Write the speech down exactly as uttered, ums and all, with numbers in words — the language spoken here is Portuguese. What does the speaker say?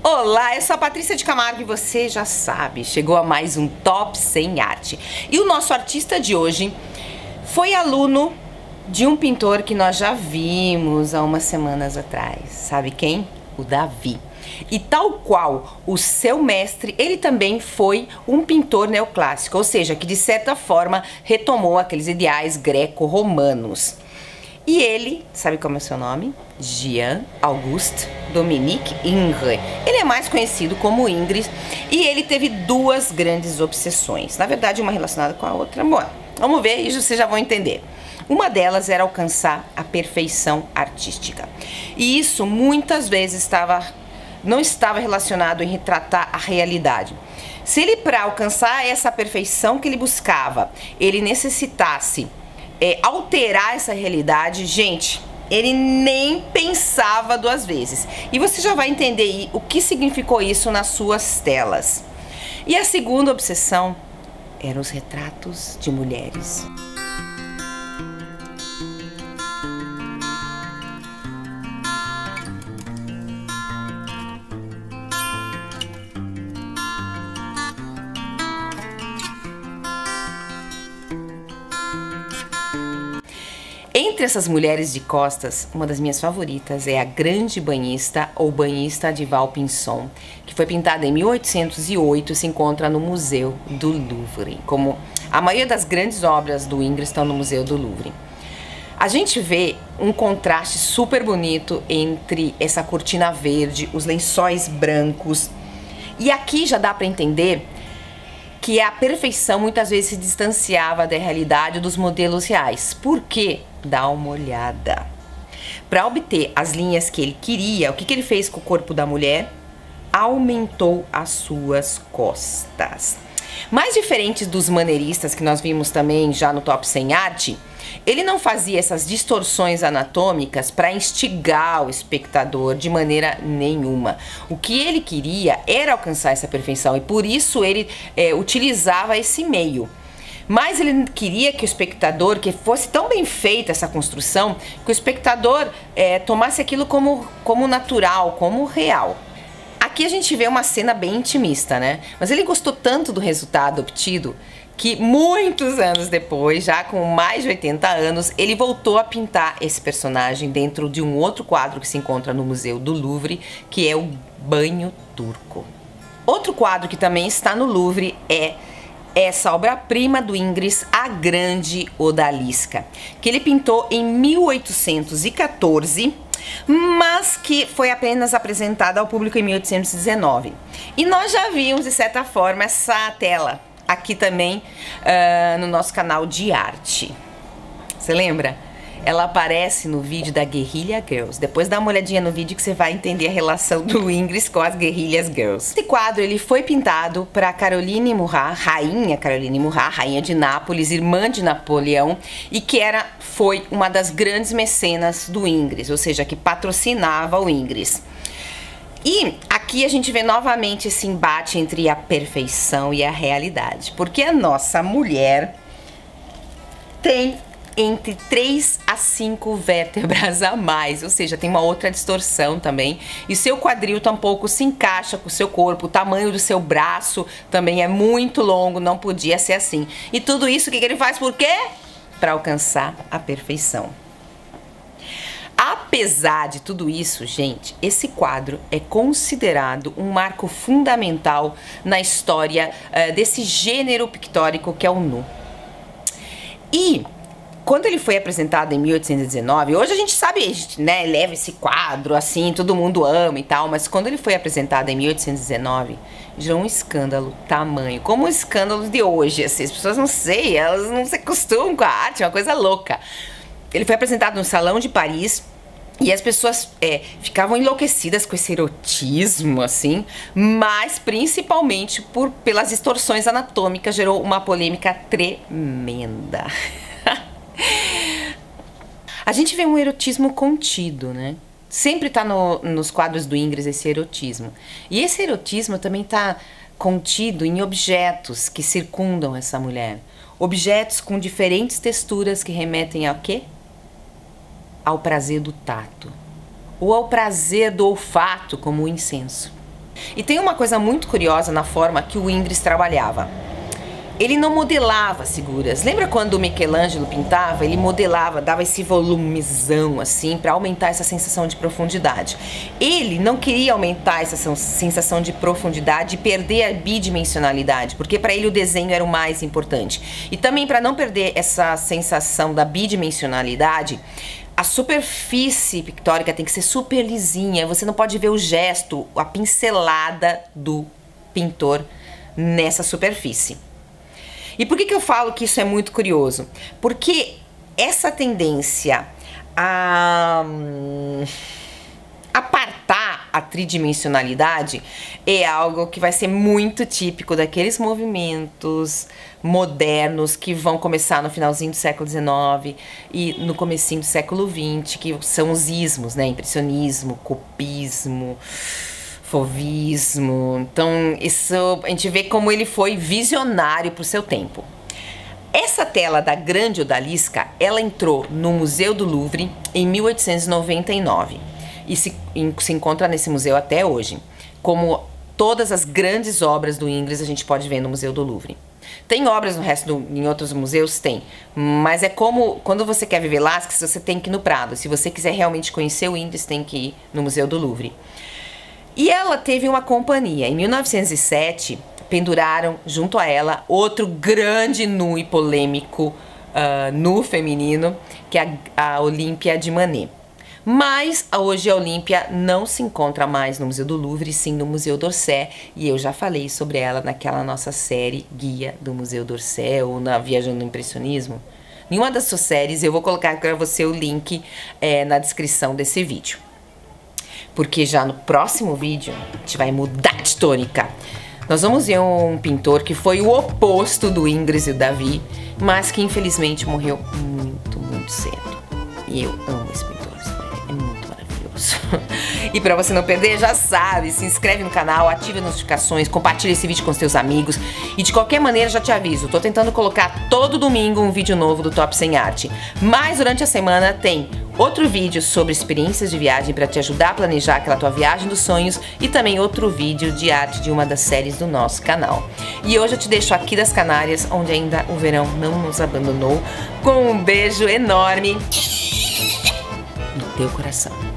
Olá, eu sou a Patrícia de Camargo e você já sabe, chegou a mais um Top cem Arte. E o nosso artista de hoje foi aluno de um pintor que nós já vimos há umas semanas atrás. Sabe quem? O Davi. E tal qual o seu mestre, ele também foi um pintor neoclássico, ou seja, que de certa forma retomou aqueles ideais greco-romanos. E ele, sabe como é o seu nome? Jean Auguste Dominique Ingres. Ele é mais conhecido como Ingres e ele teve duas grandes obsessões. Na verdade, uma relacionada com a outra. Bom, vamos ver e vocês já vão entender. Uma delas era alcançar a perfeição artística. E isso muitas vezes estava, não estava relacionado em retratar a realidade. Se ele, para alcançar essa perfeição que ele buscava, ele necessitasse É, alterar essa realidade, gente, ele nem pensava duas vezes. E você já vai entender o que significou isso nas suas telas. E a segunda obsessão eram os retratos de mulheres. Entre essas mulheres de costas, uma das minhas favoritas é a Grande Banhista ou Banhista de Vaucanson, que foi pintada em mil oitocentos e oito e se encontra no Museu do Louvre. Como a maioria das grandes obras do Ingres estão no Museu do Louvre. A gente vê um contraste super bonito entre essa cortina verde, os lençóis brancos. E aqui já dá para entender que a perfeição muitas vezes se distanciava da realidade dos modelos reais. Por quê? Dá uma olhada. Para obter as linhas que ele queria, o que, que ele fez com o corpo da mulher? Aumentou as suas costas. Mais diferente dos maneiristas que nós vimos também já no Top cem Arte, ele não fazia essas distorções anatômicas para instigar o espectador de maneira nenhuma. O que ele queria era alcançar essa perfeição e por isso ele é, utilizava esse meio. Mas ele queria que o espectador, que fosse tão bem feita essa construção, que o espectador é, tomasse aquilo como, como natural, como real. Aqui a gente vê uma cena bem intimista, né? Mas ele gostou tanto do resultado obtido que muitos anos depois, já com mais de oitenta anos, ele voltou a pintar esse personagem dentro de um outro quadro que se encontra no Museu do Louvre, que é o Banho Turco. Outro quadro que também está no Louvre é essa obra-prima do Ingres, A Grande Odalisca, que ele pintou em mil oitocentos e quatorze, mas que foi apenas apresentada ao público em mil oitocentos e dezenove. E nós já vimos, de certa forma, essa tela aqui também uh, no nosso canal de arte. Você lembra? Ela aparece no vídeo da Guerrilla Girls. Depois dá uma olhadinha no vídeo que você vai entender a relação do Ingres com as Guerrillas Girls. Esse quadro ele foi pintado para Caroline Murat, rainha Caroline Murat, rainha de Nápoles, irmã de Napoleão, e que era, foi uma das grandes mecenas do Ingres, ou seja, que patrocinava o Ingres. E aqui a gente vê novamente esse embate entre a perfeição e a realidade, porque a nossa mulher tem entre três a cinco vértebras a mais, ou seja, tem uma outra distorção também, e seu quadril tampouco se encaixa com o seu corpo, o tamanho do seu braço também é muito longo, não podia ser assim. E tudo isso, o que, que ele faz? Por quê? Para alcançar a perfeição. Apesar de tudo isso, gente, esse quadro é considerado um marco fundamental na história uh, desse gênero pictórico que é o nu. E quando ele foi apresentado em mil oitocentos e dezenove, hoje a gente sabe, a gente, né, leva esse quadro assim, todo mundo ama e tal, mas quando ele foi apresentado em mil oitocentos e dezenove, gerou um escândalo tamanho, como os escândalos de hoje, assim, as pessoas não sei, elas não se acostumam com a arte, é uma coisa louca. Ele foi apresentado no Salão de Paris e as pessoas é, ficavam enlouquecidas com esse erotismo, assim, mas principalmente por, pelas distorções anatômicas, gerou uma polêmica tremenda. A gente vê um erotismo contido, né? Sempre tá no, nos quadros do Ingres esse erotismo. E esse erotismo também tá contido em objetos que circundam essa mulher. Objetos com diferentes texturas que remetem ao quê? Ao prazer do tato. Ou ao prazer do olfato, como o incenso. E tem uma coisa muito curiosa na forma que o Ingres trabalhava. Ele não modelava as figuras. Lembra quando o Michelangelo pintava? Ele modelava, dava esse volumezão assim para aumentar essa sensação de profundidade. Ele não queria aumentar essa sensação de profundidade e perder a bidimensionalidade, porque para ele o desenho era o mais importante. E também para não perder essa sensação da bidimensionalidade, a superfície pictórica tem que ser super lisinha. Você não pode ver o gesto, a pincelada do pintor nessa superfície. E por que que eu falo que isso é muito curioso? Porque essa tendência a hum, apartar a tridimensionalidade é algo que vai ser muito típico daqueles movimentos modernos que vão começar no finalzinho do século dezenove e no comecinho do século vinte, que são os ismos, né? Impressionismo, cubismo, fauvismo. Então isso a gente vê como ele foi visionário para o seu tempo. Essa tela da Grande Odalisca, ela entrou no Museu do Louvre em mil oitocentos e noventa e nove e se, em, se encontra nesse museu até hoje. Como todas as grandes obras do Ingres a gente pode ver no Museu do Louvre. Tem obras no resto do, em outros museus? Tem. Mas é como quando você quer ver Velázquez, você tem que ir no Prado. Se você quiser realmente conhecer o Ingres, tem que ir no Museu do Louvre. E ela teve uma companhia. Em mil novecentos e sete, penduraram junto a ela outro grande nu e polêmico uh, nu feminino, que é a, a Olímpia de Manet. Mas hoje a Olímpia não se encontra mais no Museu do Louvre, sim no Museu d'Orsay. E eu já falei sobre ela naquela nossa série Guia do Museu d'Orsay ou na Viajando no Impressionismo. Em uma das suas séries eu vou colocar para você o link é, na descrição desse vídeo. Porque já no próximo vídeo a gente vai mudar de tônica. Nós vamos ver um pintor que foi o oposto do Ingres e o Davi, mas que infelizmente morreu muito, muito cedo. E eu amo esse pintor, é muito maravilhoso. E pra você não perder, já sabe, se inscreve no canal, ative as notificações, compartilha esse vídeo com os seus amigos. E de qualquer maneira, já te aviso, tô tentando colocar todo domingo um vídeo novo do Top cem Arte. Mas durante a semana tem outro vídeo sobre experiências de viagem para te ajudar a planejar aquela tua viagem dos sonhos e também outro vídeo de arte de uma das séries do nosso canal. E hoje eu te deixo aqui das Canárias, onde ainda o verão não nos abandonou, com um beijo enorme no teu coração.